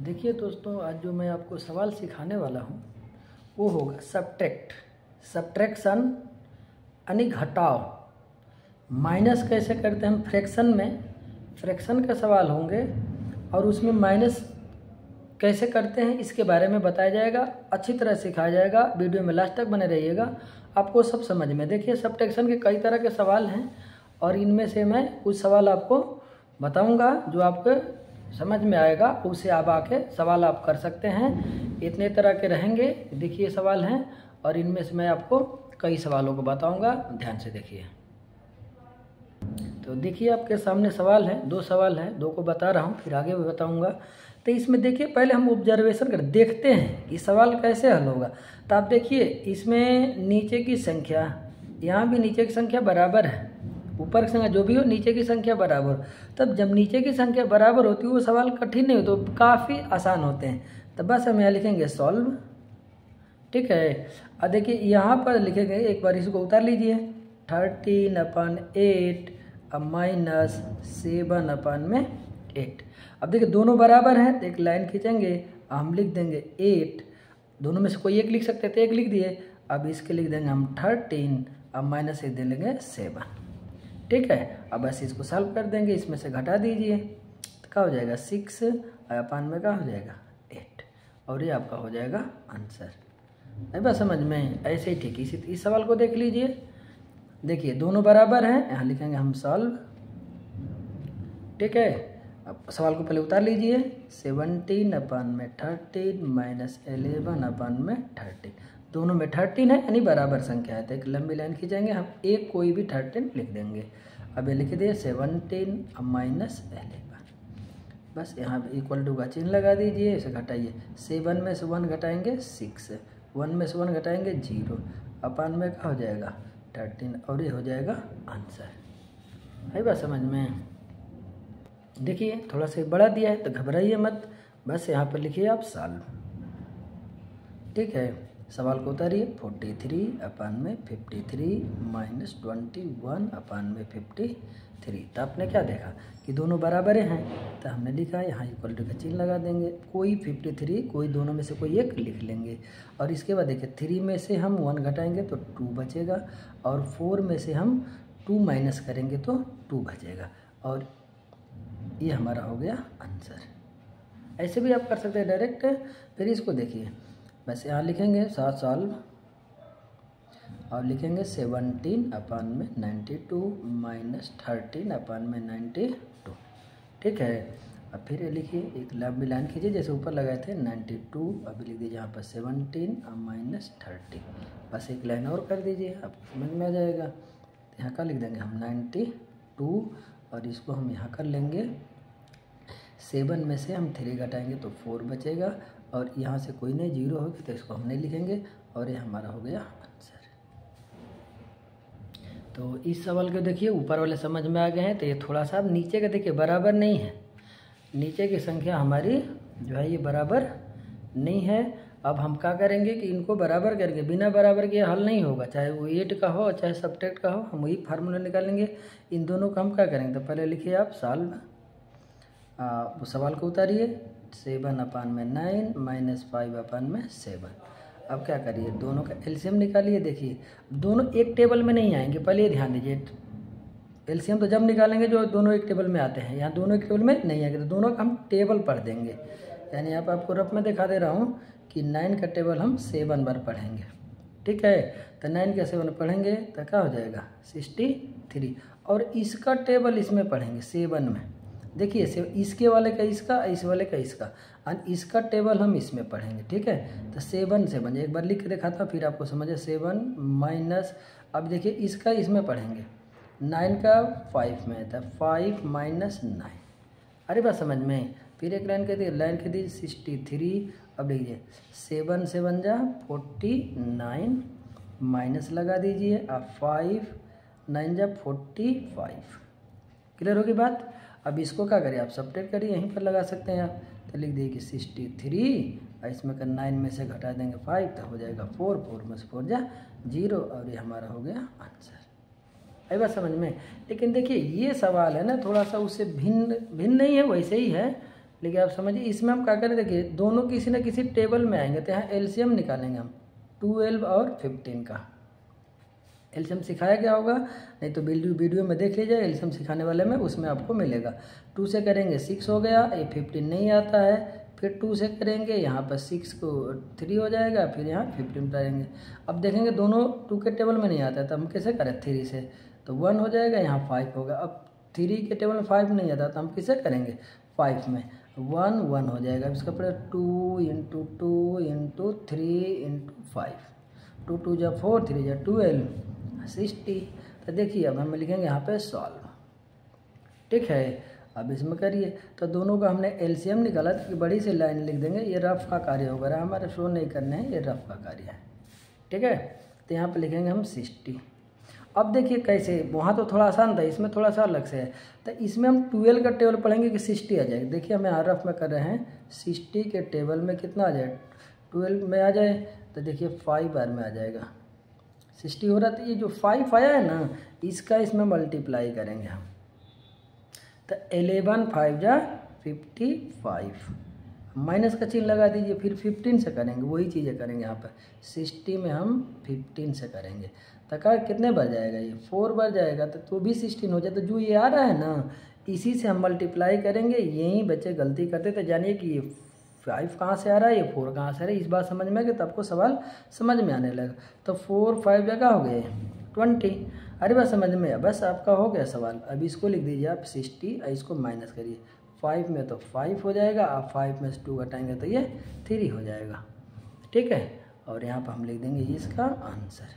देखिए दोस्तों, आज जो मैं आपको सवाल सिखाने वाला हूँ वो होगा सब्ट्रैक्शन यानी घटाव। माइनस कैसे करते हैं हम फ्रैक्शन में, फ्रैक्शन का सवाल होंगे और उसमें माइनस कैसे करते हैं इसके बारे में बताया जाएगा, अच्छी तरह सिखाया जाएगा। वीडियो में लास्ट तक बने रहिएगा, आपको सब समझ में। देखिए सब्ट्रैक्शन के कई तरह के सवाल हैं और इनमें से मैं कुछ सवाल आपको बताऊंगा जो आपको समझ में आएगा, उससे आप आके सवाल आप कर सकते हैं। इतने तरह के रहेंगे, देखिए सवाल हैं और इनमें से मैं आपको कई सवालों को बताऊंगा, ध्यान से देखिए। तो देखिए आपके सामने सवाल है, दो सवाल है, दो को बता रहा हूँ फिर आगे भी बताऊंगा। तो इसमें देखिए पहले हम ऑब्जर्वेशन कर देखते हैं कि सवाल कैसे हल होगा। तो आप देखिए इसमें नीचे की संख्या, यहाँ भी नीचे की संख्या बराबर है, ऊपर की संख्या जो भी हो नीचे की संख्या बराबर हो। तब जब नीचे की संख्या बराबर होती है वो सवाल कठिन नहीं होते, तो काफ़ी आसान होते हैं। तो बस हम यहाँ लिखेंगे सॉल्व, ठीक है। अब देखिए यहाँ पर लिखेंगे, एक बार इसको उतार लीजिए, 13/8 माइनस 7/8। अब देखिए दोनों बराबर हैं तो एक लाइन खींचेंगे, हम लिख देंगे 8, दोनों में से कोई एक लिख सकते थे, एक लिख दिए। अब इसके लिख देंगे हम 13, अब माइनस एक दे लेंगे 7, ठीक है। अब बस इसको सॉल्व कर देंगे, इसमें से घटा दीजिए तो क्या हो जाएगा 6 अपान में क्या हो जाएगा 8, और ये आपका हो जाएगा आंसर। है बस समझ में, ऐसे ही ठीक। इस सवाल को देख लीजिए, देखिए दोनों बराबर हैं, यहाँ लिखेंगे हम सॉल्व, ठीक है। अब सवाल को पहले उतार लीजिए, 17/13 माइनस 11/13, दोनों में 13 है यानी बराबर संख्या है। तो एक लंबी लाइन खींचेंगे हम, एक कोई भी 13 लिख देंगे। अब ये लिख दिए 17 माइनस 11, बस यहाँ पे इक्वल टू का चिन्ह लगा दीजिए, इसे घटाइए। 7 में से 1 घटाएंगे 6, 1 में से 1 घटाएंगे 0, अपान में क्या हो जाएगा 13, और ये हो जाएगा आंसर। है बात समझ में। देखिए थोड़ा सा बड़ा दिया है तो घबराइए मत, बस यहाँ पर लिखिए आप सॉल्व, ठीक है। सवाल को उतारिए, 43/53 माइनस 21/53। तो आपने क्या देखा कि दोनों बराबर हैं, तो हमने लिखा यहाँ इक्वल टू का चिन्ह लगा देंगे, कोई 53 कोई दोनों में से कोई एक लिख लेंगे। और इसके बाद देखिए 3 में से हम 1 घटाएंगे तो 2 बचेगा, और 4 में से हम 2 माइनस करेंगे तो 2 बचेगा, और ये हमारा हो गया आंसर। ऐसे भी आप कर सकते हैं डायरेक्ट। फिर इसको देखिए, बस यहाँ लिखेंगे 7 सॉल्व, और लिखेंगे 17/92 माइनस 13/92, ठीक है। अब फिर लिखिए, एक लंबी लाइन खींचिए जैसे ऊपर लगाए थे 92, अभी लिख दीजिए यहाँ पर 17 माइनस 30, बस एक लाइन और कर दीजिए, आपको समझ में आ जाएगा। यहाँ का लिख देंगे हम 92, और इसको हम यहाँ कर लेंगे 7 में से हम 3 घटाएंगे तो 4 बचेगा, और यहाँ से कोई नहीं 0 होगी तो इसको हम नहीं लिखेंगे, और ये हमारा हो गया आंसर। तो इस सवाल को देखिए ऊपर वाले समझ में आ गए हैं। तो ये थोड़ा सा अब नीचे का देखिए बराबर नहीं है, नीचे की संख्या हमारी जो है ये बराबर नहीं है। अब हम क्या करेंगे कि इनको बराबर करके, बिना बराबर के हल नहीं होगा, चाहे वो 8 का हो चाहे सब्ट्रैक्ट का हो, हम वही फार्मूला निकालेंगे। इन दोनों का हम क्या करेंगे, तो पहले लिखिए आप सॉल्व, वो सवाल को उतारिए, 7/9 माइनस 5/7। अब क्या करिए, दोनों का एलसीएम निकालिए। देखिए दोनों एक टेबल में नहीं आएंगे, पहले ये ध्यान दीजिए। एलसीएम तो जब निकालेंगे जो दोनों एक टेबल में आते हैं, यहाँ दोनों एक टेबल में नहीं आएंगे, तो दोनों का हम टेबल पढ़ देंगे। यानी आप आपको रफ में दिखा दे रहा हूँ कि 9 का टेबल हम 7 बार पढ़ेंगे, ठीक है। तो 9 का 7 पढ़ेंगे तो क्या हो जाएगा 63, और इसका टेबल इसमें पढ़ेंगे 7 में। देखिए इसके वाले का इसका, इस वाले का इसका, और इसका टेबल हम इसमें पढ़ेंगे, ठीक है। तो 7 एक बार लिख के दिखाता हूँ फिर आपको समझे। 7 माइनस, अब देखिए इसका इसमें पढ़ेंगे, 9 का 5 में था, 5 माइनस 9, अरे बात समझ में। फिर एक लाइन कह दी, लाइन कह दी 63। अब देखिए 7 से 1 जा 49, माइनस लगा दीजिए, अब 5 9 जा 45। क्लियर होगी बात। अब इसको क्या करिए आप सब्ट्रैक्ट करिए, यहीं पर लगा सकते हैं आप। तो लिख दिए कि 63, और इसमें का 9 में से घटा देंगे 5 तो हो जाएगा 4, 4 में से 4 जा 0, और ये हमारा हो गया आंसर। आई बात समझ में। लेकिन देखिए ये सवाल है ना थोड़ा सा उससे भिन्न नहीं है, वैसे ही है, लेकिन आप समझिए इसमें हम क्या करें, देखिए दोनों किसी न किसी टेबल में आएंगे, तो यहाँ एलसीएम निकालेंगे हम 12 और 15 का। एलसीएम सिखाया क्या होगा, नहीं तो वीडियो में देख लीजिए, एलसीएम सिखाने वाले में उसमें आपको मिलेगा। 2 से करेंगे 6 हो गया, ये 15 नहीं आता है, फिर 2 से करेंगे यहाँ पर 6 को 3 हो जाएगा, फिर यहाँ 15 करेंगे। अब देखेंगे दोनों 2 के टेबल में नहीं आता है, तो हम कैसे करें 3 से, तो 1 हो जाएगा, यहाँ 5 होगा। अब 3 के टेबल में 5 नहीं आता, तो हम किसे करेंगे 5 में 1 1 हो जाएगा। इसका पड़ेगा 2 × 2 × 3 × 5, 2 2 जा 4, 3 जा 12, 60। तो देखिए अब हम लिखेंगे यहाँ पे सॉल्व, ठीक है। अब इसमें करिए, तो दोनों का हमने एलसीएम निकाला था कि बड़ी सी लाइन लिख देंगे, ये रफ का कार्य होगा, हमारे शो नहीं करने हैं, ये रफ का कार्य है, ठीक है। तो यहाँ पे लिखेंगे हम 60। अब देखिए कैसे, वहाँ तो थोड़ा आसान था, इसमें थोड़ा सा अलग से है। तो इसमें हम 12 का टेबल पढ़ेंगे कि 60 आ जाएगा। देखिए हम यहाँ रफ में कर रहे हैं, 60 के टेबल में कितना आ जाए, 12 में आ जाए, तो देखिए 5 बार में आ जाएगा 60 हो रहा। तो ये जो 5 आया है ना, इसका इसमें मल्टीप्लाई करेंगे हम, तो 11 5 जा 55, माइनस का चिन्ह लगा दीजिए, फिर 15 से करेंगे, वही चीज़ें करेंगे यहाँ पर। 60 में हम 15 से करेंगे, तो क्या कितने बार जाएगा, ये 4 बार जाएगा, तो भी 16 हो जाए। तो जो ये आ रहा है ना, इसी से हम मल्टीप्लाई करेंगे। यही बच्चे गलती करते, तो जानिए कि ये 5 कहाँ से आ रहा है, ये 4 कहाँ से आ रहा है। इस बात समझ में आ गया, तो आपको सवाल समझ में आने लगा। तो 4 5 जगह हो गए 20। अरे बस समझ में आया, बस आपका हो गया सवाल। अब इसको लिख दीजिए आप 60, इसको माइनस करिए। 5 में तो 5 हो जाएगा, आप 5 में से 2 घटाएंगे तो ये 3 हो जाएगा, ठीक है। और यहाँ पर हम लिख देंगे इसका आंसर।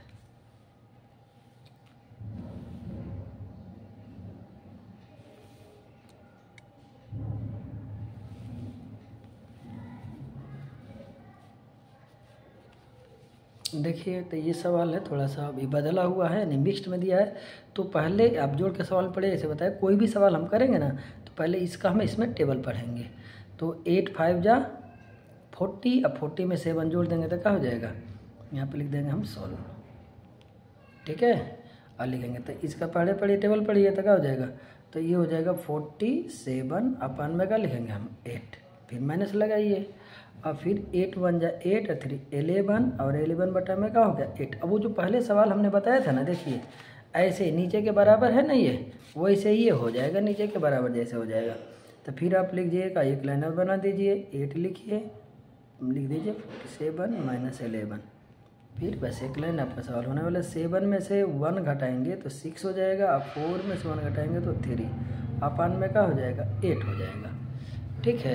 देखिए तो ये सवाल है थोड़ा सा अभी बदला हुआ है, यानी मिक्स्ड में दिया है। तो पहले आप जोड़ के सवाल पढ़े, ऐसे बताया कोई भी सवाल हम करेंगे ना, तो पहले इसका हम इसमें टेबल पढ़ेंगे। तो 8 5 जा 40, अब 40 में 7 जोड़ देंगे तो क्या हो जाएगा, यहाँ पे लिख देंगे हम सॉल्व, ठीक है। और लिखेंगे तो इसका पढ़े टेबल पढ़िए, तो क्या हो जाएगा, तो ये हो जाएगा 47 अपन में क्या लिखेंगे हम 8, फिर माइनस लगाइए, और फिर 8 1 जा 8 और 3 11, और 11 बटा में क्या हो गया 8। अब वो जो पहले सवाल हमने बताया था ना, देखिए ऐसे नीचे के बराबर है ना, ये वैसे ही ये हो जाएगा, नीचे के बराबर जैसे हो जाएगा। तो फिर आप लिख दीजिएगा, एक लाइन और बना दीजिए, 8 लिखिए, लिख दीजिए 47 - 11, फिर बस एक लाइन आपका सवाल होने वाला। 7 में से 1 घटाएंगे तो 6 हो जाएगा, आप 4 में से 1 घटाएंगे तो 3, अपन में क्या हो जाएगा 8 हो जाएगा, ठीक है।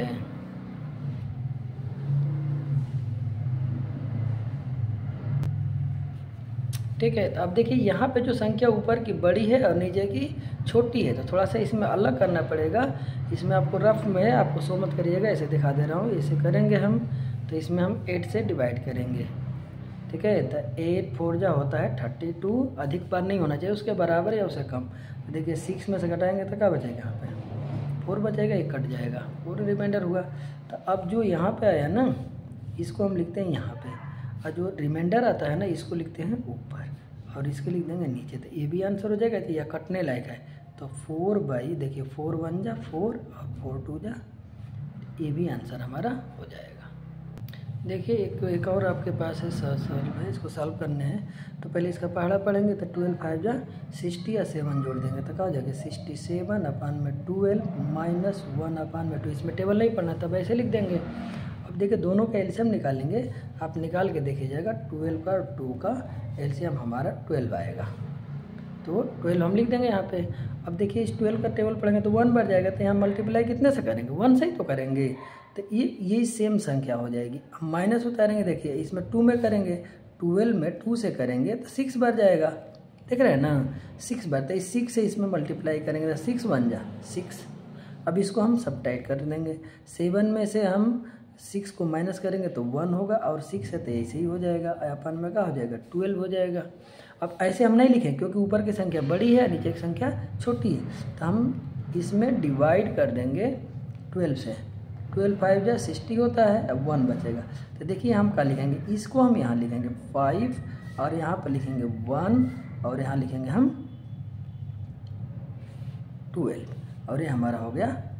ठीक है, तो अब देखिए यहाँ पे जो संख्या ऊपर की बड़ी है और नीचे की छोटी है, तो थोड़ा सा इसमें अलग करना पड़ेगा। इसमें आपको रफ में है, आपको सो मत करिएगा, ऐसे दिखा दे रहा हूँ, ऐसे करेंगे हम। तो इसमें हम 8 से डिवाइड करेंगे, ठीक है। तो 8 4 जा होता है 32, अधिक बार नहीं होना चाहिए, उसके बराबर या उससे कम। तो देखिए 6 में से घटाएंगे तो क्या बचेगा, यहाँ पे 4 बचेगा, 1 कट जाएगा, 4 रिमाइंडर हुआ। तो अब जो यहाँ पे आया ना, इसको हम लिखते हैं यहाँ पे, और जो रिमाइंडर आता है ना, इसको लिखते हैं ऊपर, और इसको लिख देंगे नीचे। तो ये भी आंसर हो जाएगा, यह कटने लायक है। तो 4 देखिए 4 1 जा 4 और 4 2 जा, ये भी आंसर हमारा हो जाएगा। देखिए एक और आपके पास है सॉल्व है, इसको सॉल्व करने हैं। तो पहले इसका पहाड़ा पढ़ेंगे, तो 12 5 जा 60 या 7 जोड़ देंगे तो क्या हो जाएगा 67 अपन में 12 माइनस 1 अपन में 2। इसमें टेबल नहीं पढ़ना, तब ऐसे लिख देंगे। अब देखिए दोनों का एलसीएम निकालेंगे, आप निकाल के देखिएगा 12 का और 2 का एलसीएम हमारा 12 आएगा, तो 12 हम लिख देंगे यहाँ पे। अब देखिए इस 12 का टेबल पढ़ेंगे तो 1 बढ़ जाएगा, तो यहाँ मल्टीप्लाई कितने से करेंगे, 1 से ही तो करेंगे। तो ये सेम संख्या हो जाएगी। अब माइनस उतारेंगे, देखिए इसमें 2 में करेंगे, 12 में 2 से करेंगे तो 6 बढ़ जाएगा, देख रहे हैं ना 6 बढ़ता है। 6 से इसमें मल्टीप्लाई करेंगे तो 6 1 जा 6। अब इसको हम सबट्रैक्ट कर देंगे, 7 में से हम 6 को माइनस करेंगे तो 1 होगा, और 6 है तो ऐसे ही हो जाएगा, अपन में क्या हो जाएगा 12 हो जाएगा। अब ऐसे हम नहीं लिखें क्योंकि ऊपर की संख्या बड़ी है, नीचे की संख्या छोटी है, तो हम इसमें डिवाइड कर देंगे 12 से। 12 5 जा 60 होता है, अब 1 बचेगा। तो देखिए हम क्या लिखेंगे, इसको हम यहाँ लिखेंगे 5, और यहाँ पर लिखेंगे 1, और यहाँ लिखेंगे हम 12, और ये हमारा हो गया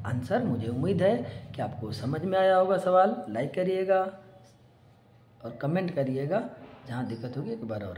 आंसर। मुझे उम्मीद है कि आपको समझ में आया होगा सवाल। लाइक करिएगा और कमेंट करिएगा, जहाँ दिक्कत होगी एक बार और।